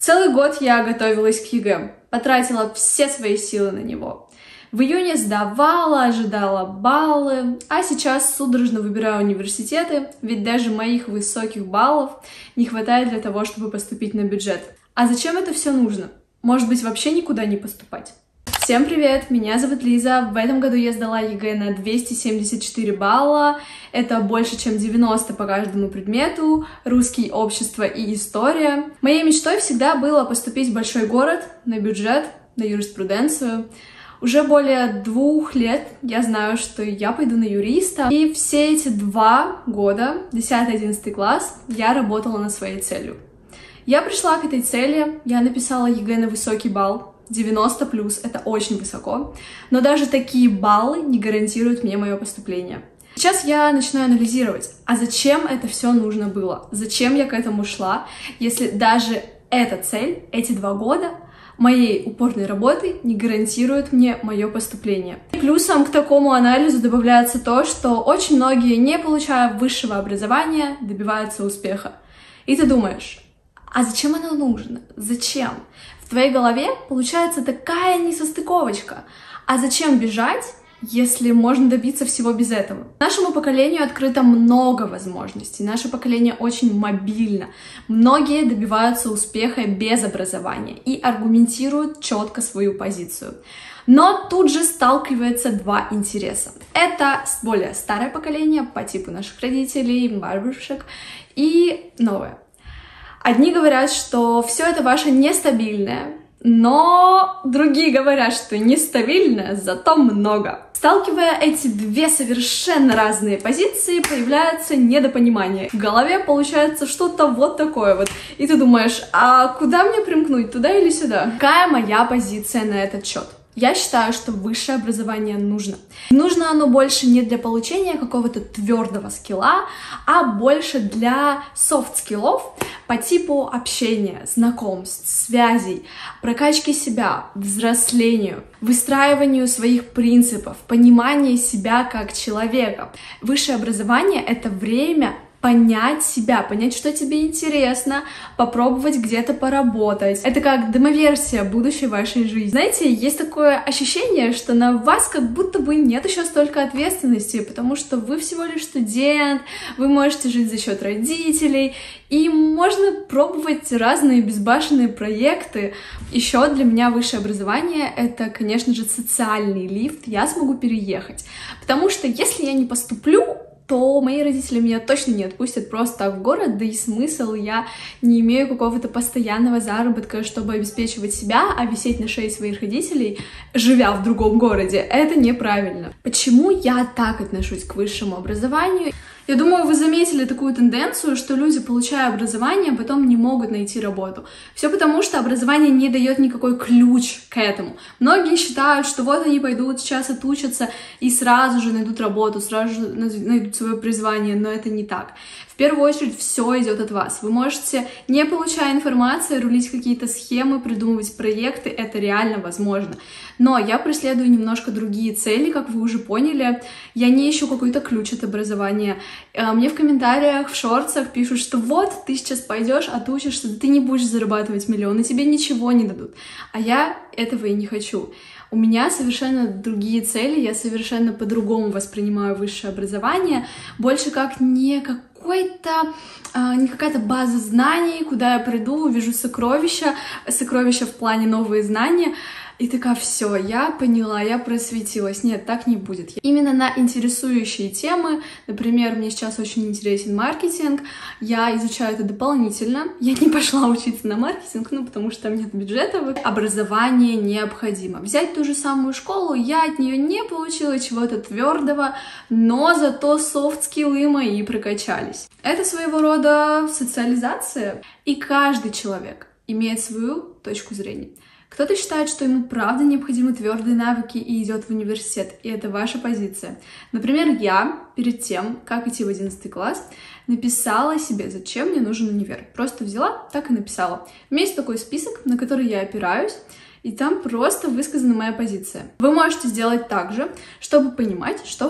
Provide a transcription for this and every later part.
Целый год я готовилась к ЕГЭ, потратила все свои силы на него. В июне сдавала, ожидала баллы, а сейчас судорожно выбираю университеты, ведь даже моих высоких баллов не хватает для того, чтобы поступить на бюджет. А зачем это все нужно? Может быть, вообще никуда не поступать? Всем привет, меня зовут Лиза. В этом году я сдала ЕГЭ на 274 балла. Это больше, чем 90 по каждому предмету. Русский, общество и история. Моей мечтой всегда было поступить в большой город, на бюджет, на юриспруденцию. Уже более 2 лет я знаю, что я пойду на юриста. И все эти 2 года, 10-11 класс, я работала над своей целью. Я пришла к этой цели, я написала ЕГЭ на высокий балл. 90+, это очень высоко, но даже такие баллы не гарантируют мне мое поступление. Сейчас я начинаю анализировать, а зачем это все нужно было? Зачем я к этому шла, если даже эта цель, эти 2 года моей упорной работы не гарантируют мне мое поступление. Плюсом к такому анализу добавляется то, что очень многие, не получая высшего образования, добиваются успеха. И ты думаешь, а зачем оно нужно? Зачем? В твоей голове получается такая несостыковочка. А зачем бежать, если можно добиться всего без этого? Нашему поколению открыто много возможностей. Наше поколение очень мобильно. Многие добиваются успеха без образования и аргументируют четко свою позицию. Но тут же сталкиваются 2 интереса. Это более старое поколение по типу наших родителей, бабушек, и новое. Одни говорят, что все это ваше нестабильное, но другие говорят, что нестабильное, зато много. Сталкивая эти 2 совершенно разные позиции, появляется недопонимание. В голове получается что-то вот такое вот. И ты думаешь, а куда мне примкнуть, туда или сюда? Какая моя позиция на этот счет? Я считаю, что высшее образование нужно. Нужно оно больше не для получения какого-то твердого скилла, а больше для софт-скиллов по типу общения, знакомств, связей, прокачки себя, взрослению, выстраиванию своих принципов, понимания себя как человека. Высшее образование — это время понять себя, понять, что тебе интересно, попробовать где-то поработать. Это как демоверсия будущей вашей жизни. Знаете, есть такое ощущение, что на вас как будто бы нет еще столько ответственности, потому что вы всего лишь студент, вы можете жить за счет родителей, и можно пробовать разные безбашенные проекты. Еще для меня высшее образование — это, конечно же, социальный лифт, я смогу переехать. Потому что если я не поступлю, то мои родители меня точно не отпустят просто так в город, да и смысл, я не имею какого-то постоянного заработка, чтобы обеспечивать себя, а висеть на шее своих родителей, живя в другом городе, это неправильно. Почему я так отношусь к высшему образованию? Я думаю, вы заметили такую тенденцию, что люди, получая образование, потом не могут найти работу. Все потому, что образование не дает никакой ключ к этому. Многие считают, что вот они пойдут сейчас отучатся и сразу же найдут работу, сразу же найдут свое призвание, но это не так. В первую очередь все идет от вас. Вы можете, не получая информации, рулить какие-то схемы, придумывать проекты, это реально возможно. Но я преследую немножко другие цели, как вы уже поняли. Я не ищу какой-то ключ от образования. Мне в комментариях, в шортсах пишут, что вот, ты сейчас пойдешь, отучишься, да ты не будешь зарабатывать миллионы, тебе ничего не дадут. А я этого и не хочу. У меня совершенно другие цели, я совершенно по-другому воспринимаю высшее образование, больше как не какая-то база знаний, куда я приду, увижу сокровища в плане новые знания, и такая, все, я поняла, я просветилась. Нет, так не будет. Именно на интересующие темы, например, мне сейчас очень интересен маркетинг, я изучаю это дополнительно. Я не пошла учиться на маркетинг, потому что там нет бюджета. Образование необходимо. Взять ту же самую школу, я от нее не получила чего-то твердого, но зато софт-скиллы мои прокачались. Это своего рода социализация, и каждый человек имеет свою точку зрения. Кто-то считает, что ему правда необходимы твердые навыки и идет в университет, и это ваша позиция. Например, я перед тем, как идти в 11 класс, написала себе, зачем мне нужен универ. Просто взяла, так и написала. У меня есть такой список, на который я опираюсь, и там просто высказана моя позиция. Вы можете сделать так же, чтобы понимать, что вам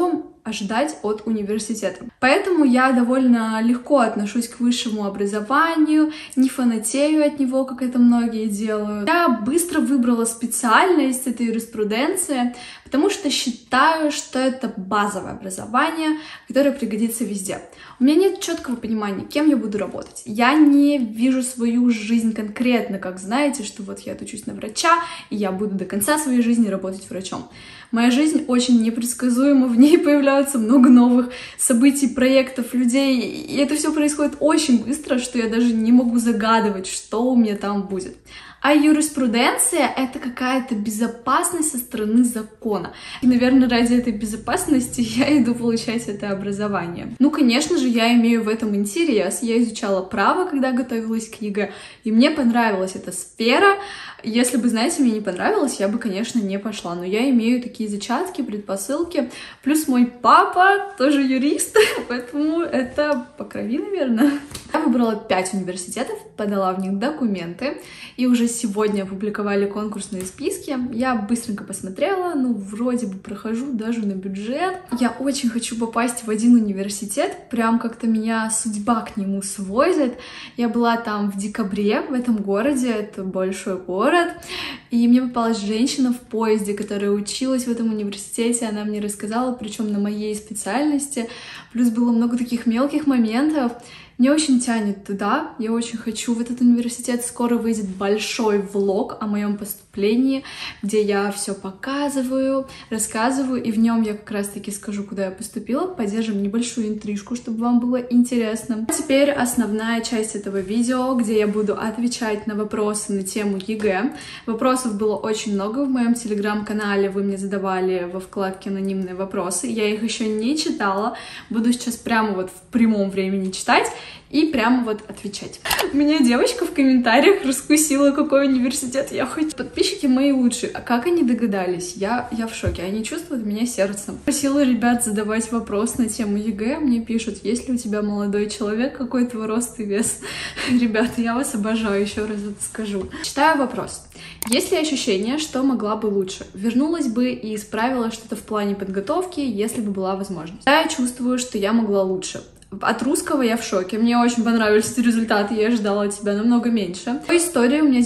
ожидать от университета. Поэтому я довольно легко отношусь к высшему образованию, не фанатею от него, как это многие делают. Я быстро выбрала специальность, это юриспруденция, потому что считаю, что это базовое образование, которое пригодится везде. У меня нет четкого понимания, кем я буду работать. Я не вижу свою жизнь конкретно, как знаете, что вот я отучусь на врача, и я буду до конца своей жизни работать врачом. Моя жизнь очень непредсказуема, в ней появляются много новых событий, проектов, людей, и это все происходит очень быстро, что я даже не могу загадывать, что у меня там будет. А юриспруденция — это какая-то безопасность со стороны закона. И, наверное, ради этой безопасности я иду получать это образование. Ну, конечно же, я имею в этом интерес. Я изучала право, когда готовилась к ЕГЭ, и мне понравилась эта сфера. Если бы, знаете, мне не понравилось, я бы, конечно, не пошла. Но я имею такие зачатки, предпосылки. Плюс мой папа тоже юрист, поэтому это по крови, наверное. Я выбрала 5 университетов, подала в них документы, и уже сегодня опубликовали конкурсные списки. Я быстренько посмотрела, ну, вроде бы прохожу даже на бюджет. Я очень хочу попасть в один университет, прям как-то меня судьба к нему свозит. Я была там в декабре в этом городе, это большой город, и мне попалась женщина в поезде, которая училась в этом университете, она мне рассказала, причем на моей специальности, плюс было много таких мелких моментов. Мне очень тянет туда, я очень хочу в этот университет. Скоро выйдет большой влог о моем поступлении, где я все показываю, рассказываю, и в нем я как раз-таки скажу, куда я поступила. Поддержим небольшую интрижку, чтобы вам было интересно. А теперь основная часть этого видео, где я буду отвечать на вопросы на тему ЕГЭ. Вопросов было очень много в моем телеграм-канале, вы мне задавали во вкладке «Анонимные вопросы». Я их еще не читала, буду сейчас прямо вот в прямом времени читать и прямо вот отвечать. Меня девочка в комментариях раскусила, какой университет я хочу. Подписчики мои лучшие. А как они догадались? Я в шоке. Они чувствуют меня сердцем. Просила ребят задавать вопрос на тему ЕГЭ. Мне пишут, есть ли у тебя молодой человек, какой твой рост и вес? Ребята, я вас обожаю, еще раз это скажу. Читаю вопрос. Есть ли ощущение, что могла бы лучше? Вернулась бы и исправила что-то в плане подготовки, если бы была возможность. Я чувствую, что я могла лучше. От русского я в шоке. Мне очень понравились эти результаты, я ожидала от тебя намного меньше. По истории у меня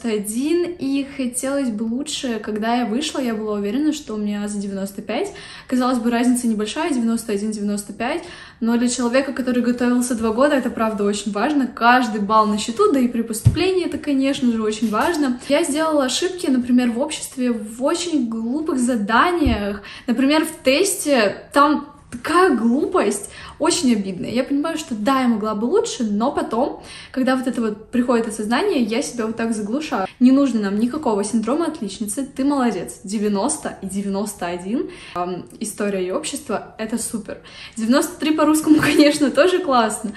91, и хотелось бы лучше. Когда я вышла, я была уверена, что у меня за 95. Казалось бы, разница небольшая, 91-95, но для человека, который готовился 2 года, это правда очень важно. Каждый балл на счету, да и при поступлении это, конечно же, очень важно. Я сделала ошибки, например, в обществе, в очень глупых заданиях. Например, в тесте там такая глупость, очень обидная. Я понимаю, что да, я могла бы лучше, но потом, когда вот это вот приходит осознание, я себя вот так заглушаю. Не нужно нам никакого синдрома отличницы, ты молодец. 90 и 91, история и общество — это супер. 93 по-русскому, конечно, тоже классно,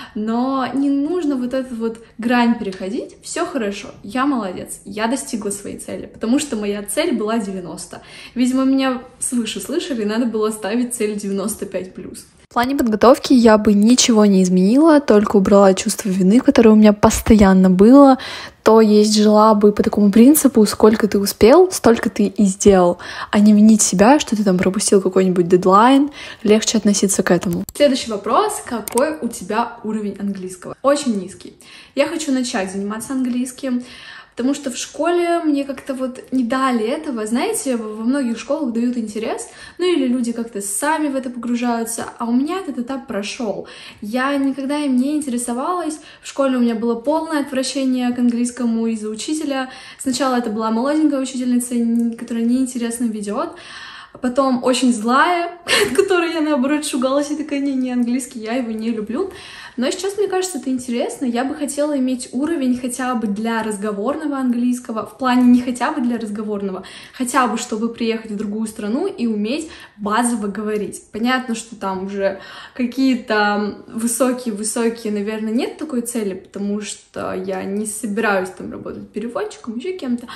но не нужно вот эту вот грань переходить. Все хорошо, я молодец, я достигла своей цели, потому что моя цель была 90. Видимо, меня свыше слышали, надо было ставить цель 95+. В плане подготовки я бы ничего не изменила, только убрала чувство вины, которое у меня постоянно было. То есть жила бы по такому принципу: сколько ты успел, столько ты и сделал, а не винить себя, что ты там пропустил какой-нибудь дедлайн. Легче относиться к этому. Следующий вопрос: какой у тебя уровень английского? Очень низкий. Я хочу начать заниматься английским, потому что в школе мне как-то вот не дали этого. Знаете, во многих школах дают интерес, ну или люди как-то сами в это погружаются, а у меня этот этап прошел. Я никогда им не интересовалась. В школе у меня было полное отвращение к английскому из-за учителя. Сначала это была молоденькая учительница, которая неинтересно ведет. Потом очень злая, от которой я, наоборот, шугалась и такая: не английский, я его не люблю. Но сейчас, мне кажется, это интересно. Я бы хотела иметь уровень хотя бы для разговорного английского, в плане не хотя бы для разговорного, хотя бы чтобы приехать в другую страну и уметь базово говорить. Понятно, что там уже какие-то высокие, наверное, нет такой цели, потому что я не собираюсь там работать переводчиком, еще кем-то.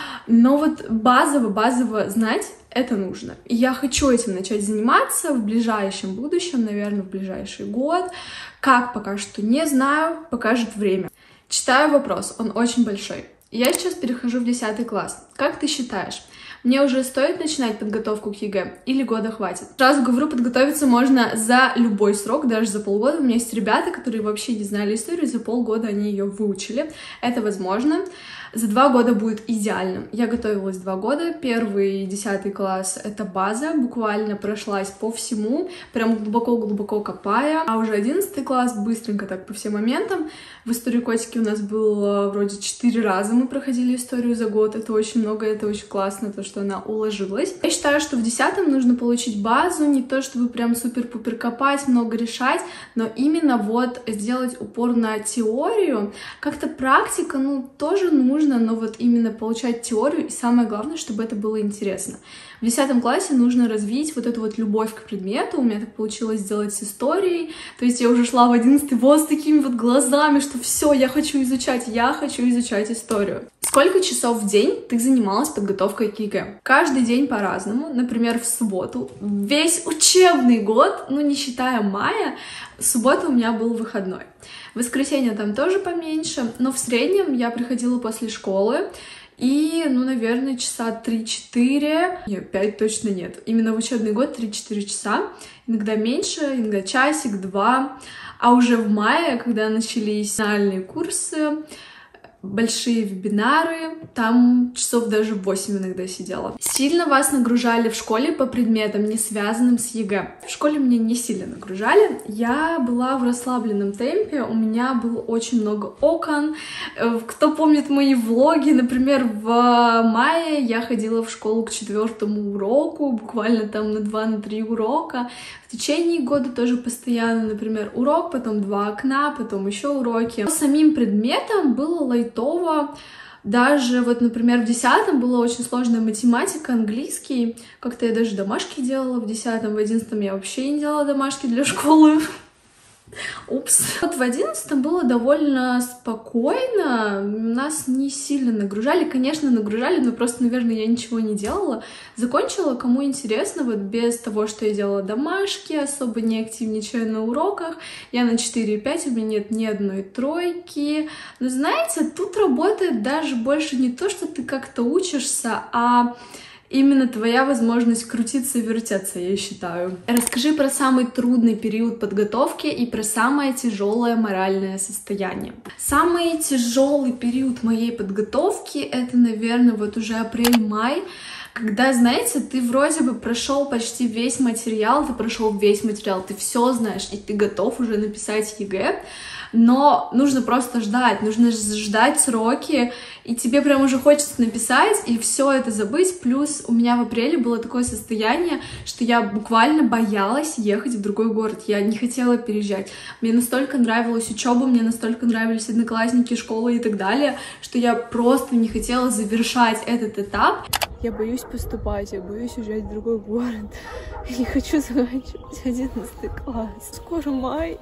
Но вот базово знать это нужно. И я хочу этим начать заниматься в ближайшем будущем, наверное, в ближайший год. Как, пока что не знаю, покажет время. Читаю вопрос, он очень большой. Я сейчас перехожу в 10 класс. Как ты считаешь, Мне уже стоит начинать подготовку к ЕГЭ или года хватит? Сразу говорю, подготовиться можно за любой срок, даже за полгода. У меня есть ребята, которые вообще не знали историю, за полгода они ее выучили. Это возможно. За 2 года будет идеальным. Я готовилась 2 года. 1 и 10 класс — это база. Буквально прошлась по всему, прям глубоко-глубоко копая. А уже 11 класс быстренько так по всем моментам. В истории котики у нас было вроде 4 раза мы проходили историю за год. Это очень много, это очень классно, то, что она уложилась. Я считаю, что в 10 нужно получить базу, не то чтобы прям супер-пупер копать, много решать, но именно вот сделать упор на теорию. Как-то практика, ну, тоже нужно, но вот именно получать теорию, и самое главное, чтобы это было интересно. В 10 классе нужно развить вот эту вот любовь к предмету. У меня так получилось сделать с историей. То есть я уже шла в 11 вот с такими вот глазами, что все, я хочу изучать историю. Сколько часов в день ты занималась подготовкой к ЕГЭ? Каждый день по-разному. Например, в субботу. Весь учебный год, ну не считая мая, суббота у меня был выходной. В воскресенье там тоже поменьше, но в среднем я приходила после школы, и, ну, наверное, часа 3-4, нет, 5 точно нет. Именно в учебный год 3-4 часа, иногда меньше, иногда часик-два. А уже в мае, когда начались финальные курсы, большие вебинары, там часов даже 8 иногда сидела. Сильно вас нагружали в школе по предметам, не связанным с ЕГЭ? В школе меня не сильно нагружали, я была в расслабленном темпе, у меня было очень много окон. Кто помнит мои влоги, например, в мае я ходила в школу к 4-му уроку, буквально там на 2-3 урока. В течение года тоже постоянно, например, урок, потом 2 окна, потом еще уроки. По самим предметам было лайтово. Даже вот, например, в 10 была очень сложная математика, английский. Как-то я даже домашки делала в 10, в 11 я вообще не делала домашки для школы. Упс. Вот в 11 было довольно спокойно, нас не сильно нагружали, конечно, нагружали, но просто, наверное, я ничего не делала. Закончила, кому интересно, вот без того, что я делала домашки, особо не активничая на уроках. Я на 4,5, у меня нет ни одной тройки. Но знаете, тут работает даже больше не то, что ты как-то учишься, а именно твоя возможность крутиться и вертеться, я считаю. Расскажи про самый трудный период подготовки и про самое тяжелое моральное состояние. Самый тяжелый период моей подготовки — это, наверное, вот уже апрель-май, когда, знаете, ты вроде бы прошел почти весь материал, ты все знаешь, и ты готов уже написать ЕГЭ, но нужно просто ждать, нужно ждать сроки, и тебе прям уже хочется написать и все это забыть. Плюс у меня в апреле было такое состояние, что я буквально боялась ехать в другой город, я не хотела переезжать. Мне настолько нравилась учеба, мне настолько нравились одноклассники, школа и так далее, что я просто не хотела завершать этот этап. Я боюсь поступать, я боюсь уезжать в другой город. Я не хочу заканчивать 11 класс. Скоро май.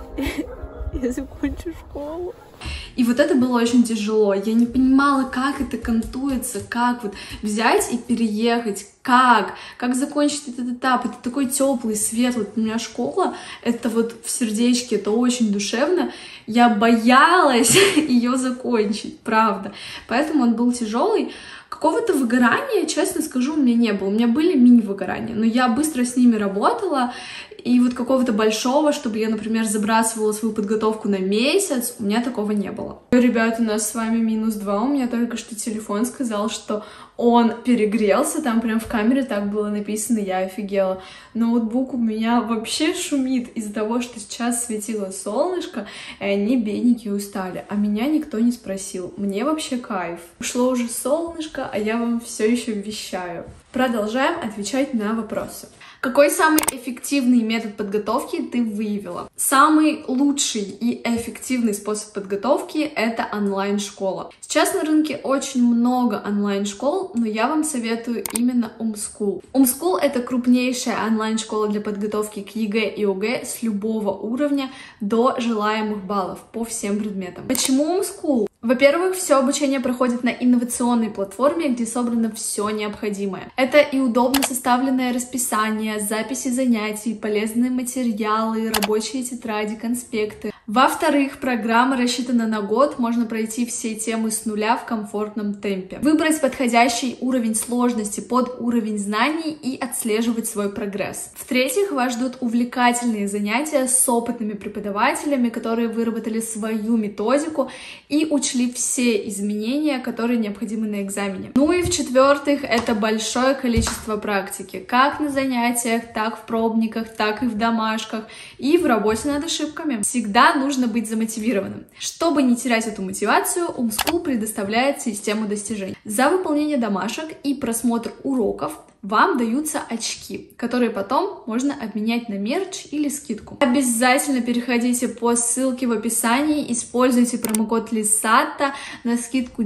Я закончу школу. И вот это было очень тяжело. Я не понимала, как это кантуется, как вот взять и переехать, как закончить этот этап. Это такой теплый, светлый. У меня школа, это вот в сердечке, это очень душевно. Я боялась ее закончить, правда. Поэтому он был тяжелый. Какого-то выгорания, честно скажу, у меня не было. У меня были мини-выгорания, но я быстро с ними работала. И вот какого-то большого, чтобы я, например, забрасывала свою подготовку на месяц, у меня такого не было. Ребят, у нас с вами -2. У меня только что телефон сказал, что он перегрелся. Там прям в камере так было написано, я офигела. Ноутбук у меня вообще шумит из-за того, что сейчас светило солнышко, и они, бедненькие, устали. А меня никто не спросил. Мне вообще кайф. Ушло уже солнышко, а я вам все еще вещаю. Продолжаем отвечать на вопросы. Какой самый эффективный метод подготовки ты выявила? Самый лучший и эффективный способ подготовки — это онлайн-школа. Сейчас на рынке очень много онлайн-школ, но я вам советую именно Umschool. Umschool — это крупнейшая онлайн-школа для подготовки к ЕГЭ и ОГЭ с любого уровня до желаемых баллов по всем предметам. Почему Umschool? Во-первых, все обучение проходит на инновационной платформе, где собрано все необходимое. Это и удобно составленное расписание, записи занятий, полезные материалы, рабочие тетради, конспекты. Во-вторых, программа рассчитана на год, можно пройти все темы с нуля в комфортном темпе. Выбрать подходящий уровень сложности под уровень знаний и отслеживать свой прогресс. В-третьих, вас ждут увлекательные занятия с опытными преподавателями, которые выработали свою методику и учли все изменения, которые необходимы на экзамене. Ну и в-четвертых, это большое количество практики, как на занятиях, так в пробниках, так и в домашках, и в работе над ошибками. Всегда нужно быть замотивированным. Чтобы не терять эту мотивацию, Umschool предоставляет систему достижений. За выполнение домашек и просмотр уроков вам даются очки, которые потом можно обменять на мерч или скидку. Обязательно переходите по ссылке в описании, используйте промокод LISATA на скидку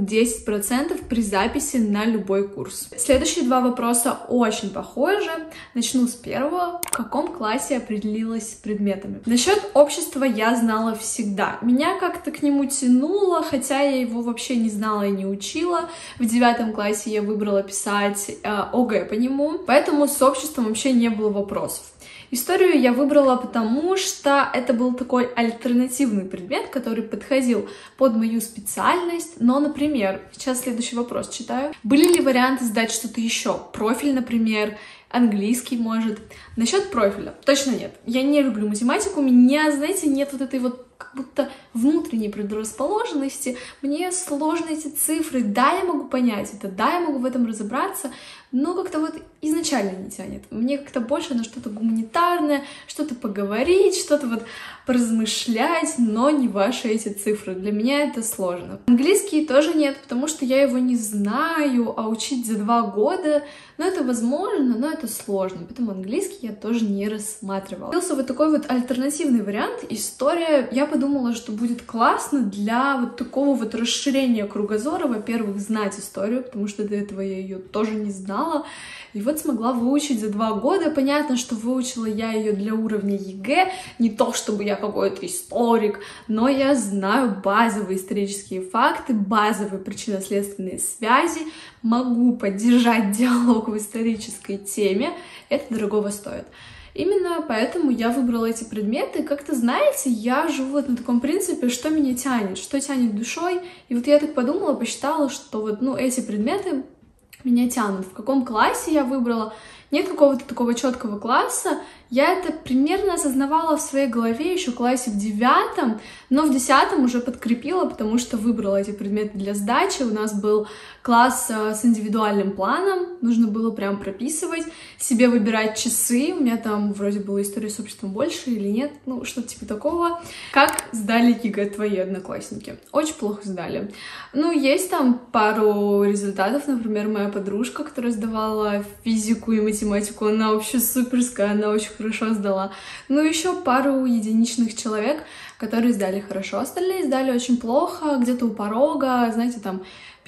10% при записи на любой курс. Следующие два вопроса очень похожи. Начну с первого. В каком классе определилась с предметами? Насчет общества я знала всегда. Меня как-то к нему тянуло, хотя я его вообще не знала и не учила. В 9 классе я выбрала писать ОГЭ по нему, поэтому с обществом вообще не было вопросов. Историю я выбрала потому, что это был такой альтернативный предмет, который подходил под мою специальность. Но, например, сейчас следующий вопрос читаю. Были ли варианты сдать что-то еще? Профиль, например, английский, может. Насчет профиля точно нет. Я не люблю математику, у меня, знаете, нет вот этой вот как будто внутренней предрасположенности. Мне сложны эти цифры. Да, я могу понять это, да, я могу в этом разобраться, но как-то вот изначально не тянет. Мне как-то больше на что-то гуманитарное, что-то поговорить, что-то вот поразмышлять, но не ваши эти цифры. Для меня это сложно. Английский тоже нет, потому что я его не знаю, а учить за 2 года, ну это возможно, но это сложно, поэтому английский я тоже не рассматривала. Появился вот такой вот альтернативный вариант, история. Я подумала, что будет классно для вот такого вот расширения кругозора, во-первых, знать историю, потому что до этого я ее тоже не знала, и вот смогла выучить за 2 года. Понятно, что выучила я ее для уровня ЕГЭ, не то чтобы я какой-то историк, но я знаю базовые исторические факты, базовые причинно-следственные связи, могу поддержать диалог в исторической теме, это дорогого стоит. Именно поэтому я выбрала эти предметы. Как-то, знаете, я живу вот на таком принципе, что меня тянет, что тянет душой. И вот я так подумала, посчитала, что вот, ну, эти предметы меня тянут. В каком классе я выбрала? Нет какого-то такого четкого класса. Я это примерно осознавала в своей голове еще в классе в 9, но в 10 уже подкрепила, потому что выбрала эти предметы для сдачи. У нас был класс с индивидуальным планом, нужно было прям прописывать, себе выбирать часы. У меня там вроде было история с обществом больше или нет, ну что-то типа такого. Как сдали ЕГЭ твои одноклассники? Очень плохо сдали. Ну, есть там пару результатов, например, моя подружка, которая сдавала физику и математику, она вообще суперская, она очень хорошо сдала. Ну, еще пару единичных человек, которые сдали хорошо, остальные сдали очень плохо, где-то у порога, знаете, там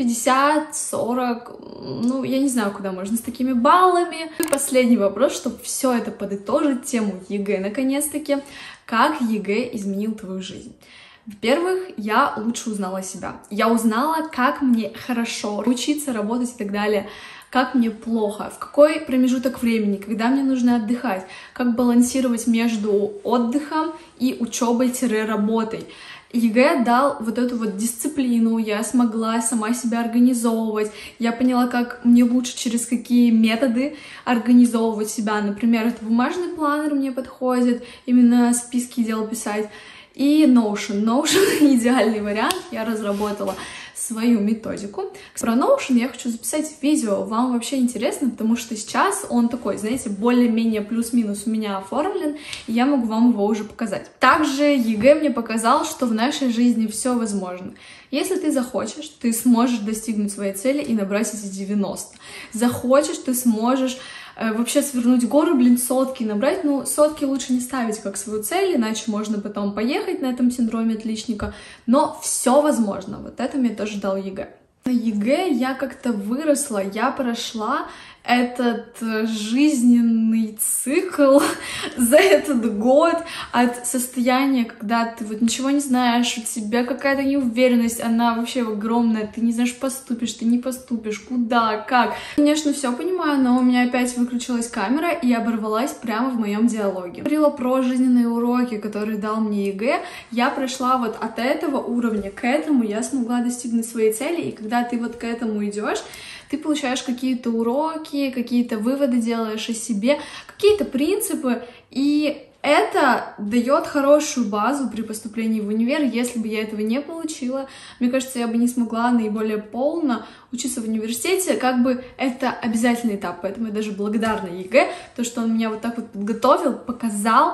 50, 40, ну, я не знаю, куда можно с такими баллами. И последний вопрос, чтобы все это подытожить, тему ЕГЭ, наконец-таки. Как ЕГЭ изменил твою жизнь? Во-первых, я лучше узнала себя. Я узнала, как мне хорошо учиться, работать и так далее, как мне плохо, в какой промежуток времени, когда мне нужно отдыхать, как балансировать между отдыхом и учебой-работой. ЕГЭ дал вот эту вот дисциплину, я смогла сама себя организовывать, я поняла, как мне лучше, через какие методы организовывать себя. Например, это бумажный планер мне подходит, именно списки дел писать, и Notion. Notion — идеальный вариант, я разработала свою методику. Про Notion я хочу записать видео, вам вообще интересно, потому что сейчас он такой, знаете, более-менее плюс-минус у меня оформлен, и я могу вам его уже показать. Также ЕГЭ мне показал, что в нашей жизни все возможно. Если ты захочешь, ты сможешь достигнуть своей цели и набрать эти 90. Захочешь, ты сможешь вообще свернуть гору, сотки набрать. Ну, сотки лучше не ставить как свою цель, иначе можно потом поехать на этом синдроме отличника. Но все возможно. Вот это мне тоже дал ЕГЭ. На ЕГЭ я как-то выросла, я прошла этот жизненный цикл за этот год от состояния, когда ты вот ничего не знаешь, у тебя какая-то неуверенность, она вообще огромная, ты не знаешь, поступишь, ты не поступишь, куда, как. Конечно, все понимаю, но у меня опять выключилась камера и оборвалась прямо в моем диалоге. Говорила про жизненные уроки, которые дал мне ЕГЭ. Я прошла вот от этого уровня к этому, я смогла достигнуть своей цели, и когда ты вот к этому идешь, ты получаешь какие-то уроки, какие-то выводы делаешь о себе, какие-то принципы, и это дает хорошую базу при поступлении в универ. Если бы я этого не получила, мне кажется, я бы не смогла наиболее полно учиться в университете. Как бы это обязательный этап, поэтому я даже благодарна ЕГЭ, то, что он меня вот так вот подготовил, показал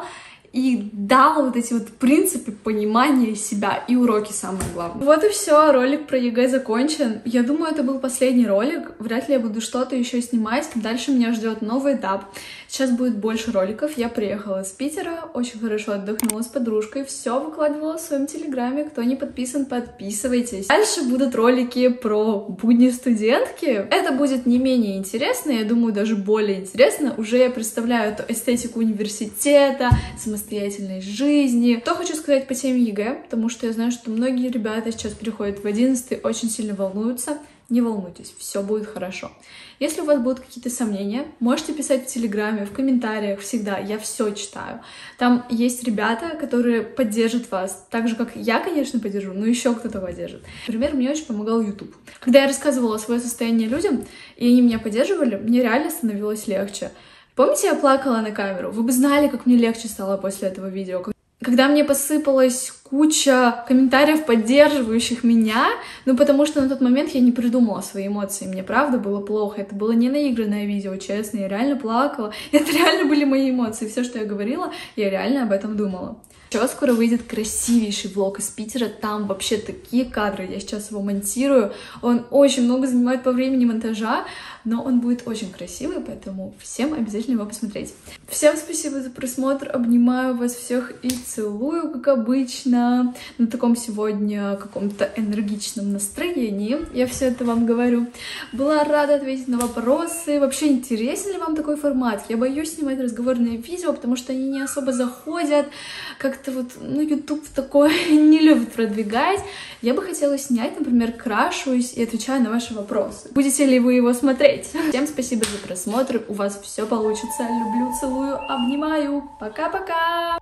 и дал вот эти вот принципы понимания себя и уроки, самое главное. Вот и все, ролик про ЕГЭ закончен. Я думаю, это был последний ролик, вряд ли я буду что-то еще снимать. Дальше меня ждет новый этап. Сейчас будет больше роликов. Я приехала из Питера, очень хорошо отдохнула с подружкой, все выкладывала в своем телеграме. Кто не подписан, подписывайтесь. Дальше будут ролики про будни студентки. Это будет не менее интересно, я думаю, даже более интересно. Уже я представляю эту эстетику университета, самостоятельной жизни. Что хочу сказать по теме ЕГЭ, потому что я знаю, что многие ребята сейчас переходят в 11-й, очень сильно волнуются. Не волнуйтесь, все будет хорошо. Если у вас будут какие-то сомнения, можете писать в Телеграме, в комментариях, всегда, я все читаю. Там есть ребята, которые поддержат вас, так же, как я, конечно, поддержу, но еще кто-то поддержит. Например, мне очень помогал YouTube. Когда я рассказывала свое состояние людям, и они меня поддерживали, мне реально становилось легче. Помните, я плакала на камеру? Вы бы знали, как мне легче стало после этого видео. Когда мне посыпалась куча комментариев, поддерживающих меня, ну потому что на тот момент я не придумала свои эмоции, мне правда было плохо, это было не наигранное видео, честно, я реально плакала, это реально были мои эмоции, все, что я говорила, я реально об этом думала. Еще скоро выйдет красивейший влог из Питера, там вообще такие кадры, я сейчас его монтирую, он очень много занимает по времени монтажа, но он будет очень красивый, поэтому всем обязательно его посмотреть. Всем спасибо за просмотр, обнимаю вас всех и целую, как обычно, на таком сегодня каком-то энергичном настроении, я все это вам говорю. Была рада ответить на вопросы, вообще интересен ли вам такой формат? Я боюсь снимать разговорные видео, потому что они не особо заходят, как-то вот, ну, YouTube такое не любит продвигать. Я бы хотела снять, например, крашусь и отвечаю на ваши вопросы. Будете ли вы его смотреть? Всем спасибо за просмотр, у вас все получится. Люблю, целую, обнимаю. Пока-пока!